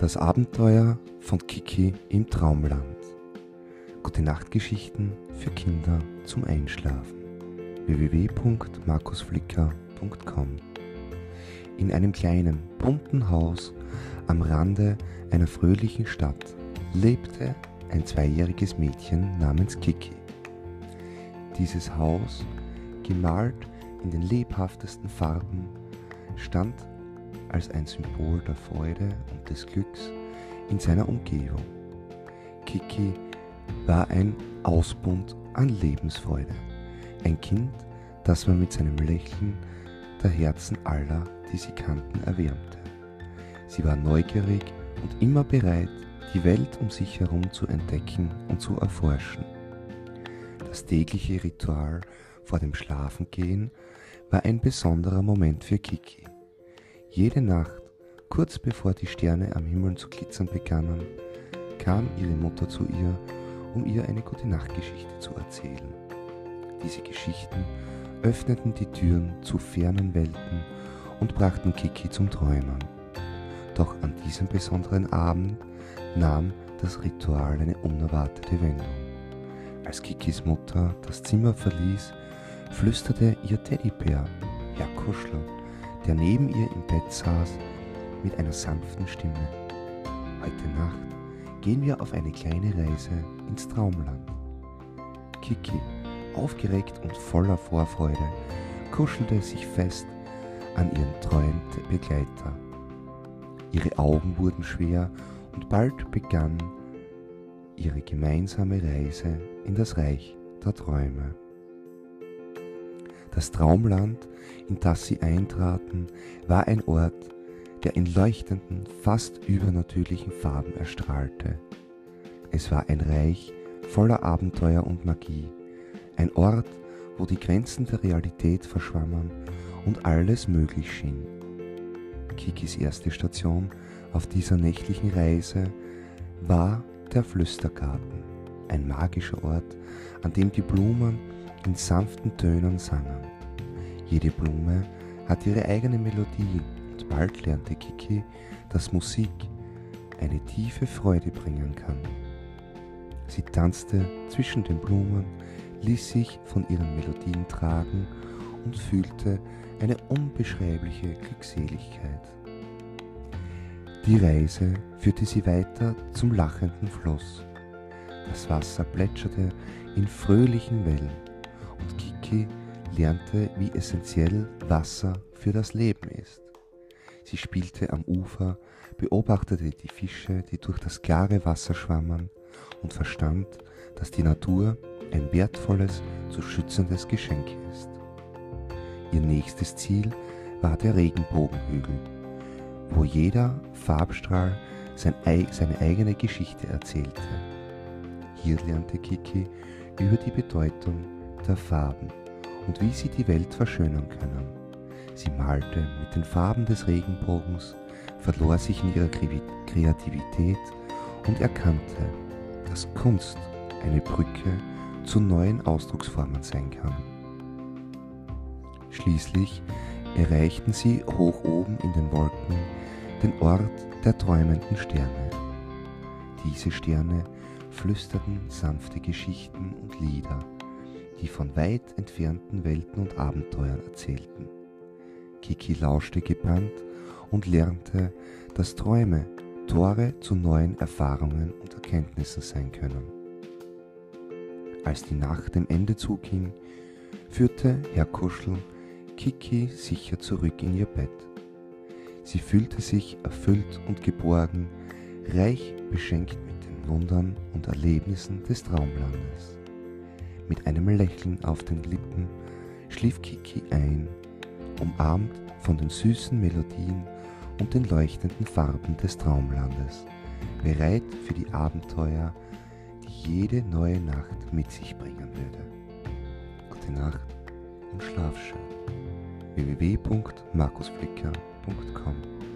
Das Abenteuer von Kiki im Traumland. Gute-Nacht-Geschichten für Kinder zum Einschlafen. www.markusflicker.com. In einem kleinen, bunten Haus am Rande einer fröhlichen Stadt lebte ein 2-jähriges Mädchen namens Kiki. Dieses Haus, gemalt in den lebhaftesten Farben, stand als ein Symbol der Freude und des Glücks in seiner Umgebung. Kiki war ein Ausbund an Lebensfreude, ein Kind, das man mit seinem Lächeln der Herzen aller, die sie kannten, erwärmte. Sie war neugierig und immer bereit, die Welt um sich herum zu entdecken und zu erforschen. Das tägliche Ritual vor dem Schlafengehen war ein besonderer Moment für Kiki. Jede Nacht, kurz bevor die Sterne am Himmel zu glitzern begannen, kam ihre Mutter zu ihr, um ihr eine Gute-Nacht-Geschichte zu erzählen. Diese Geschichten öffneten die Türen zu fernen Welten und brachten Kiki zum Träumen. Doch an diesem besonderen Abend nahm das Ritual eine unerwartete Wendung. Als Kikis Mutter das Zimmer verließ, flüsterte ihr Teddybär, Herr Kuschel, der neben ihr im Bett saß, mit einer sanften Stimme: Heute Nacht gehen wir auf eine kleine Reise ins Traumland. Kiki, aufgeregt und voller Vorfreude, kuschelte sich fest an ihren treuen Begleiter. Ihre Augen wurden schwer und bald begann ihre gemeinsame Reise in das Reich der Träume. Das Traumland, in das sie eintraten, war ein Ort, der in leuchtenden, fast übernatürlichen Farben erstrahlte. Es war ein Reich voller Abenteuer und Magie, ein Ort, wo die Grenzen der Realität verschwammen und alles möglich schien. Kikis erste Station auf dieser nächtlichen Reise war der Flüstergarten, ein magischer Ort, an dem die Blumen in sanften Tönen sangen. Jede Blume hat ihre eigene Melodie und bald lernte Kiki, dass Musik eine tiefe Freude bringen kann. Sie tanzte zwischen den Blumen, ließ sich von ihren Melodien tragen und fühlte eine unbeschreibliche Glückseligkeit. Die Reise führte sie weiter zum lachenden Fluss. Das Wasser plätscherte in fröhlichen Wellen und Kiki lernte, wie essentiell Wasser für das Leben ist. Sie spielte am Ufer, beobachtete die Fische, die durch das klare Wasser schwammen, und verstand, dass die Natur ein wertvolles, zu schützendes Geschenk ist. Ihr nächstes Ziel war der Regenbogenhügel, wo jeder Farbstrahl seine eigene Geschichte erzählte. Hier lernte Kiki über die Bedeutung der Farben und wie sie die Welt verschönern können. Sie malte mit den Farben des Regenbogens, verlor sich in ihrer Kreativität und erkannte, dass Kunst eine Brücke zu neuen Ausdrucksformen sein kann. Schließlich erreichten sie hoch oben in den Wolken den Ort der träumenden Sterne. Diese Sterne flüsterten sanfte Geschichten und Lieder, die von weit entfernten Welten und Abenteuern erzählten. Kiki lauschte gebannt und lernte, dass Träume Tore zu neuen Erfahrungen und Erkenntnissen sein können. Als die Nacht dem Ende zuging, führte Herr Kuschel Kiki sicher zurück in ihr Bett. Sie fühlte sich erfüllt und geborgen, reich beschenkt mit den Wundern und Erlebnissen des Traumlandes. Mit einem Lächeln auf den Lippen schlief Kiki ein, umarmt von den süßen Melodien und den leuchtenden Farben des Traumlandes, bereit für die Abenteuer, die jede neue Nacht mit sich bringen würde. Gute Nacht und schlaf schön. www.markusflicker.com